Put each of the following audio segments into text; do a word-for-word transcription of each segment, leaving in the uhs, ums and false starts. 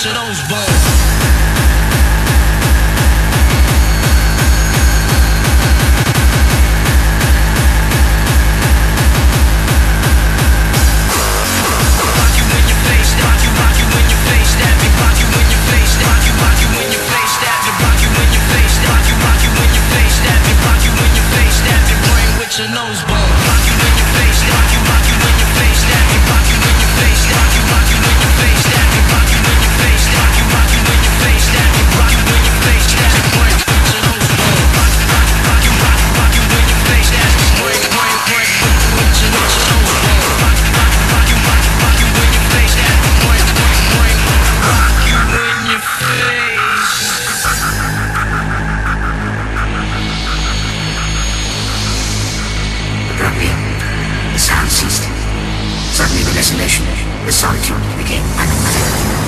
to those bones. Your nose bone. Rock you in your face, rock you, rock you in your face, stab you, rock you in your face, rock you, rock you in your face, stab you, rock you in your face, rock you, rock you in your face, stab you, rock you in your face, stab you, brain, with your nose bone. Rock, rock, rock you, rock, rock you in your face, stab you, brain, brain, brain, with your nose bone. Rock, rock, rock you, rock, rock you in your face, stab you, brain, brain, brain, rock you in your face. The sound ceased. Suddenly the desolation, the solitude became unimaginable.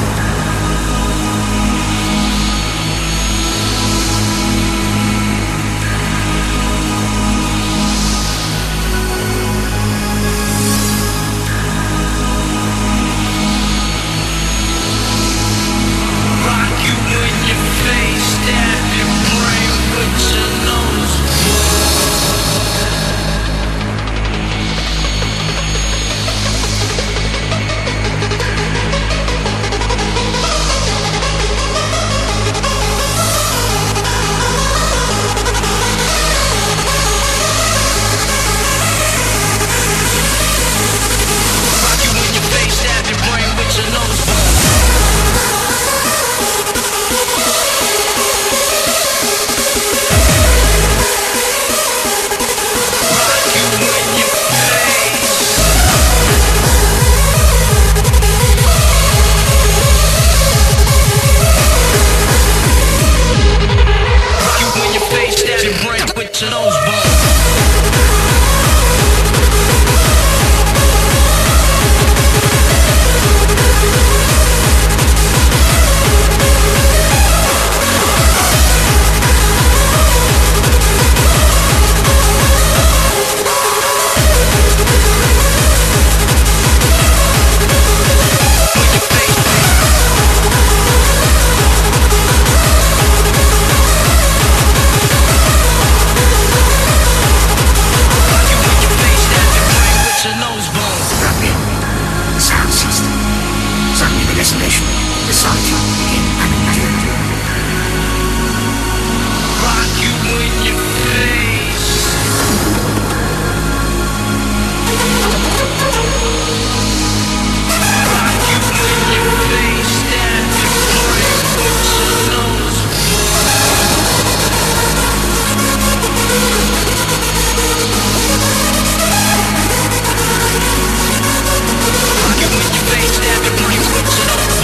To those bones. Desolation, the solitude became unimaginable. Rock you in your face. Rock you in your face, stab your brain with your nose Rock you in your face, stab your brain with your nose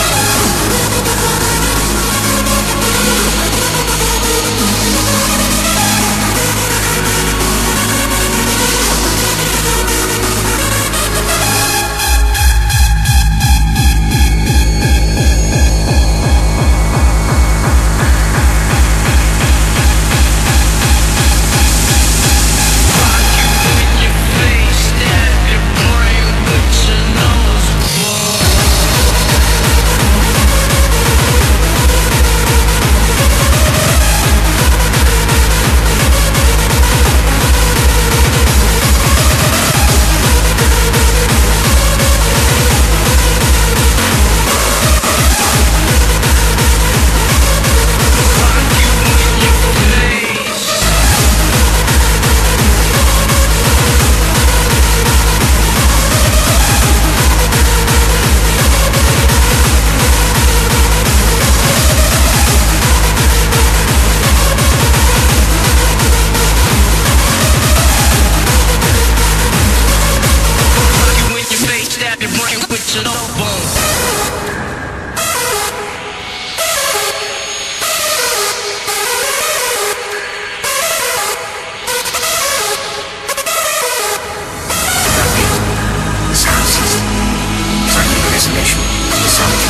to no bone. The sound system, suddenly the resonation, the sound.